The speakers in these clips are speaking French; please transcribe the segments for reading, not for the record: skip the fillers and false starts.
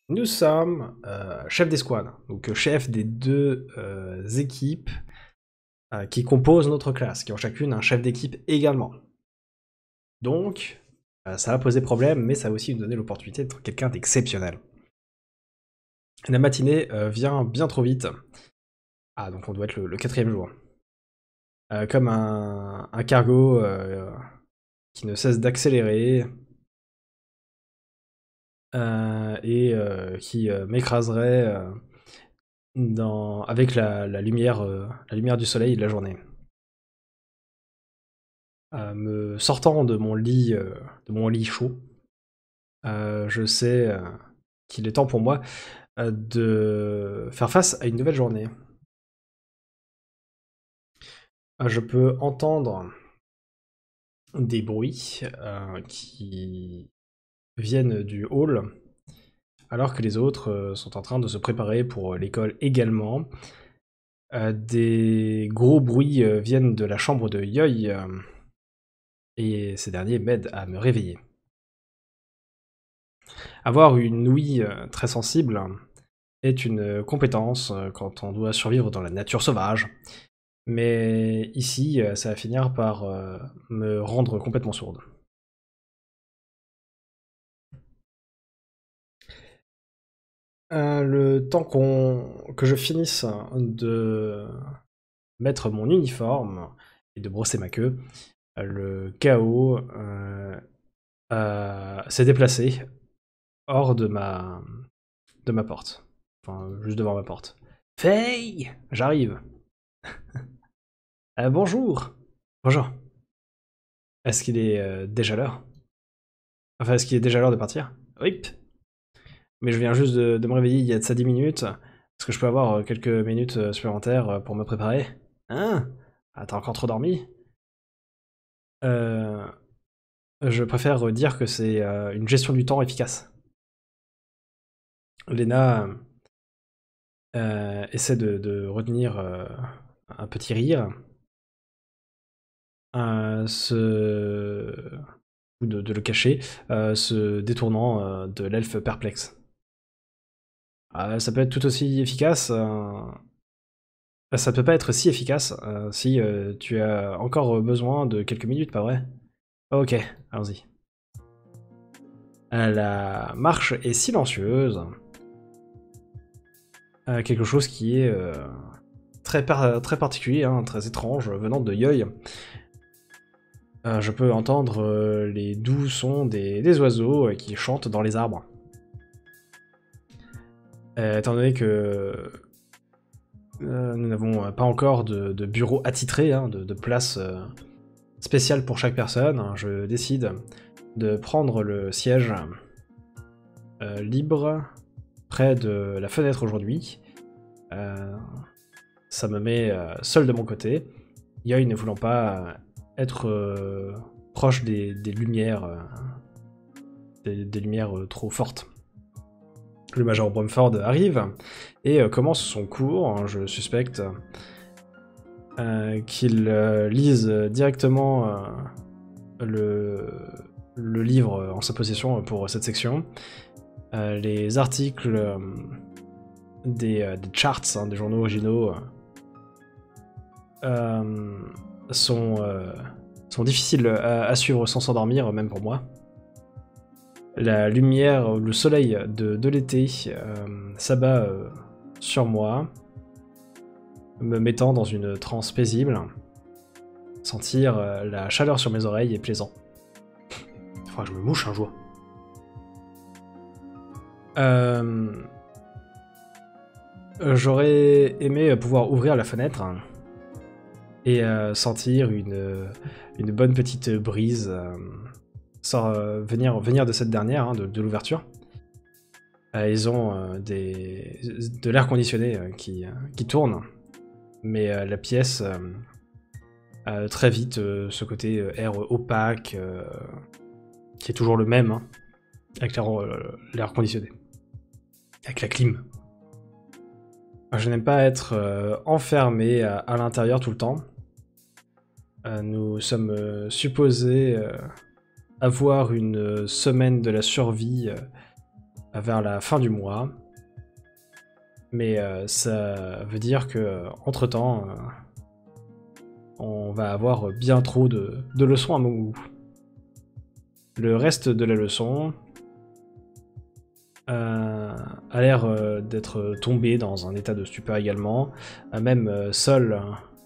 Nous sommes chef d'escouade, donc chef des deux équipes qui composent notre classe, qui ont chacune un chef d'équipe également. Donc, ça va poser problème, mais ça va aussi nous donner l'opportunité d'être quelqu'un d'exceptionnel. La matinée vient bien trop vite. Ah, donc on doit être le quatrième jour. Comme un cargo qui ne cesse d'accélérer et qui m'écraserait avec la lumière du soleil de la journée. Me sortant de mon lit chaud, je sais qu'il est temps pour moi de faire face à une nouvelle journée. Je peux entendre des bruits qui viennent du hall, alors que les autres sont en train de se préparer pour l'école également. Des gros bruits viennent de la chambre de Yoy, et ces derniers m'aident à me réveiller. Avoir une ouïe très sensible est une compétence quand on doit survivre dans la nature sauvage, mais ici, ça va finir par me rendre complètement sourde. Le temps que je finisse de mettre mon uniforme et de brosser ma queue, le chaos s'est déplacé hors de ma porte. Enfin, juste devant ma porte. Faye! J'arrive. Bonjour. Bonjour. Est-ce qu'il est déjà l'heure? Enfin, est-ce qu'il est déjà l'heure de partir? Oui. Mais je viens juste de me réveiller il y a de ça 10 minutes. Est-ce que je peux avoir quelques minutes supplémentaires pour me préparer? Hein? Ah, t'as encore trop dormi? Euh, je préfère dire que c'est une gestion du temps efficace. Lena essaie de retenir un petit rire, ou de le cacher, se détournant de l'elfe perplexe. Ça peut être tout aussi efficace. Ça peut pas être si efficace si tu as encore besoin de quelques minutes, pas vrai? Ok, allons-y. La marche est silencieuse. Quelque chose qui est très particulier, hein, très étrange, venant de Yoy. Je peux entendre les doux sons des oiseaux qui chantent dans les arbres. Étant donné que nous n'avons pas encore de bureau attitré, hein, de place spéciale pour chaque personne, hein, je décide de prendre le siège libre près de la fenêtre aujourd'hui. Ça me met seul de mon côté. Yoy ne voulant pas être proche des lumières, des lumières trop fortes. Le Major Brumford arrive et commence son cours. Je suspecte qu'il lise directement le livre en sa possession pour cette section. Les articles des charts, hein, des journaux originaux sont difficiles à suivre sans s'endormir, même pour moi. La lumière, le soleil de l'été s'abat sur moi, me mettant dans une transe paisible. Sentir la chaleur sur mes oreilles est plaisant. Faudra que je me mouche un jour. J'aurais aimé pouvoir ouvrir la fenêtre et sentir une bonne petite brise venir de cette dernière, hein, de l'ouverture. Ils ont de l'air conditionné qui tourne, mais la pièce très vite ce côté air opaque qui est toujours le même, hein, avec l'air conditionné, avec la clim. Je n'aime pas être enfermé à l'intérieur tout le temps. Nous sommes supposés avoir une semaine de la survie vers la fin du mois. Mais ça veut dire que entre-temps, on va avoir bien trop de leçons à mon goût. Le reste de la leçon a l'air d'être tombé dans un état de stupeur également. Même Sol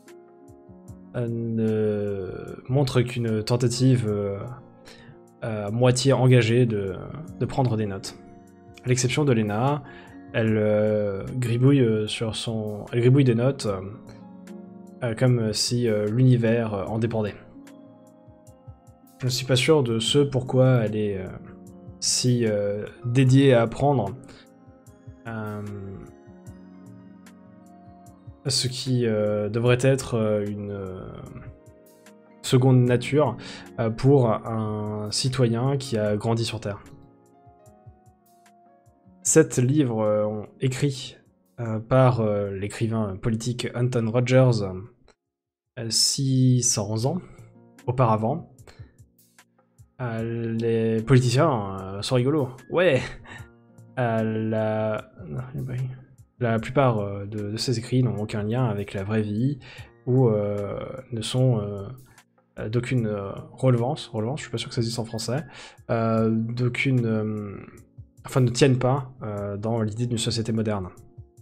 ne montre qu'une tentative à moitié engagée de prendre des notes. À l'exception de Lena, elle gribouille elle gribouille des notes comme si l'univers en dépendait. Je ne suis pas sûr de ce pourquoi elle est si dédiée à apprendre ce qui devrait être une seconde nature pour un citoyen qui a grandi sur Terre. 7 livres écrits par l'écrivain politique Anton Rogers 600 ans auparavant. Les politiciens sont rigolos. Ouais. La plupart de ces écrits n'ont aucun lien avec la vraie vie ou ne sont d'aucune relevance, je suis pas sûr que ça existe en français, d'aucune... enfin, ne tiennent pas dans l'idée d'une société moderne.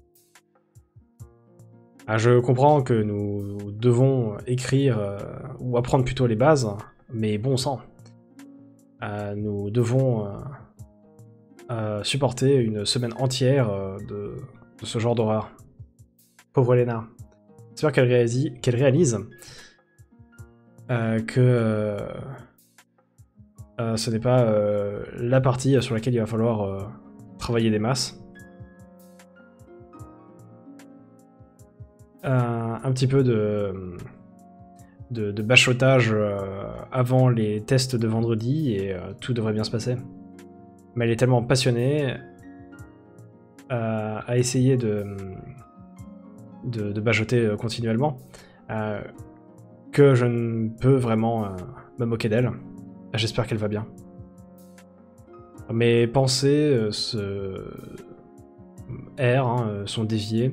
Je comprends que nous devons écrire, ou apprendre plutôt les bases, mais bon sang. Nous devons supporter une semaine entière de ce genre d'horreur. Pauvre Lena. J'espère qu'elle réalise que ce n'est pas la partie sur laquelle il va falloir travailler des masses. Un petit peu de bachotage avant les tests de vendredi et tout devrait bien se passer. Mais elle est tellement passionnée à essayer de bajoter continuellement que je ne peux vraiment me moquer d'elle. J'espère qu'elle va bien. Mes pensées sont déviées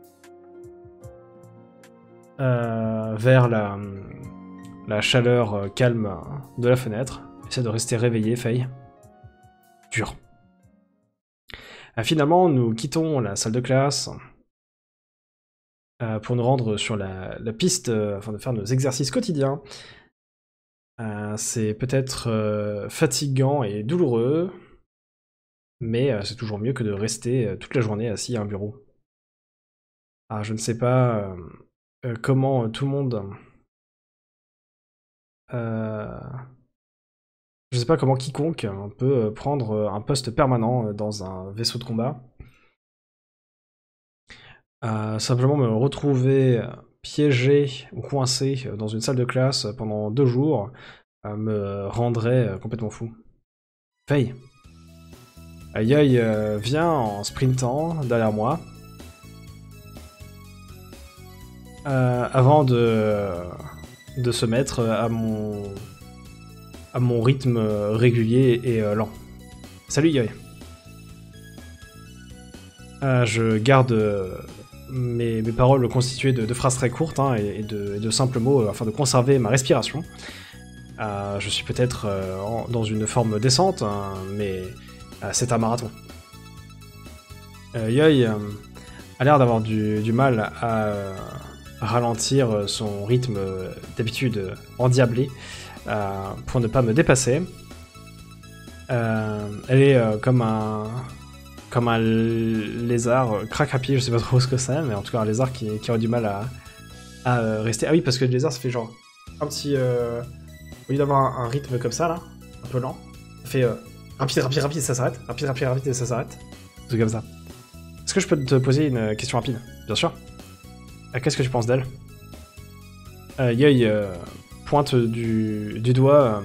vers la chaleur calme de la fenêtre. Essaie de rester réveillé, Faye. Dur. Finalement, nous quittons la salle de classe pour nous rendre sur la piste afin de faire nos exercices quotidiens. C'est peut-être fatigant et douloureux, mais c'est toujours mieux que de rester toute la journée assis à un bureau. Je ne sais pas comment tout le monde... je ne sais pas comment quiconque peut prendre un poste permanent dans un vaisseau de combat. Simplement me retrouver piégé ou coincé dans une salle de classe pendant 2 jours me rendrait complètement fou. Faye. Yoy vient en sprintant derrière moi. Avant de se mettre à mon rythme régulier et lent. Salut Yoy. Je garde mes paroles constituées de phrases très courtes et de simples mots afin de conserver ma respiration. Je suis peut-être dans une forme décente, mais c'est un marathon. Yoy a l'air d'avoir du mal à ralentir son rythme d'habitude endiablé pour ne pas me dépasser. Elle est comme un lézard craque-à-pied, je sais pas trop ce que c'est, mais en tout cas un lézard qui aurait du mal à rester. Ah oui, parce que le lézard ça fait genre un petit... au lieu d'avoir un rythme comme ça là, un peu lent, ça fait rapide, ça s'arrête, rapide et ça s'arrête. C'est comme ça. Est-ce que je peux te poser une question rapide? Bien sûr. Qu'est-ce que tu penses d'elle? Yoy pointe du doigt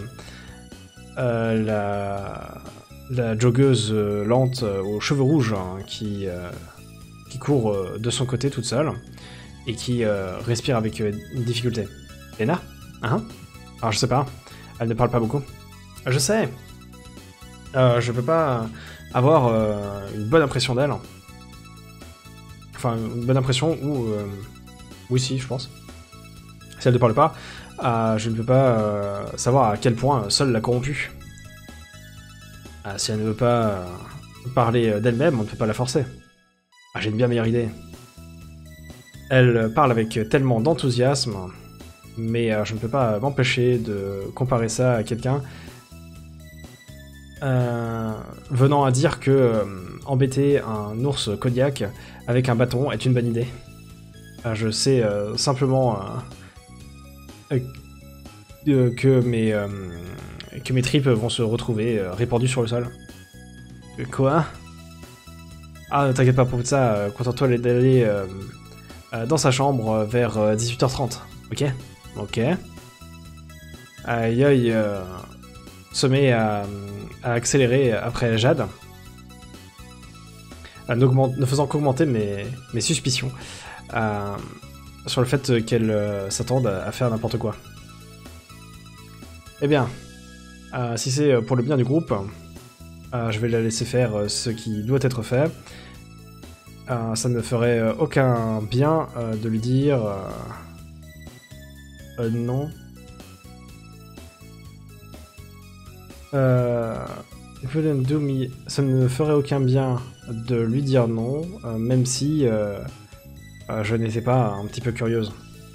la joggeuse lente aux cheveux rouges qui court de son côté toute seule et qui respire avec difficulté. Lena? Hein? Alors je sais pas, elle ne parle pas beaucoup. Je sais. Je peux pas avoir une bonne impression d'elle. Enfin, une bonne impression ou... oui, si, je pense. Si elle ne parle pas, je ne peux pas savoir à quel point Sol l'a corrompue. Si elle ne veut pas parler d'elle-même, on ne peut pas la forcer. J'ai une bien meilleure idée. Elle parle avec tellement d'enthousiasme, mais je ne peux pas m'empêcher de comparer ça à quelqu'un venant à dire que embêter un ours Kodiak avec un bâton est une bonne idée. Je sais simplement que mes tripes vont se retrouver répandues sur le sol. Quoi? Ah, ne t'inquiète pas pour ça, contente-toi d'aller dans sa chambre vers 18h30, ok? Ok. Yoy se met à accélérer après Jade, ne faisant qu'augmenter mes suspicions sur le fait qu'elle s'attende à faire n'importe quoi. Eh bien, si c'est pour le bien du groupe, je vais la laisser faire ce qui doit être fait. Ça ne me ferait aucun bien de lui dire non. Ça ne me ferait aucun bien de lui dire non, même si je n'étais pas un petit peu curieuse.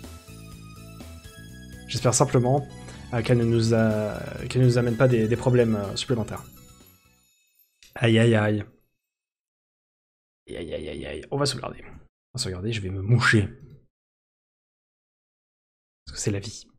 J'espère simplement qu'elle ne nous amène pas des problèmes supplémentaires. Aïe aïe aïe. Aïe aïe aïe aïe. On va sauvegarder. Je vais me moucher. Parce que c'est la vie.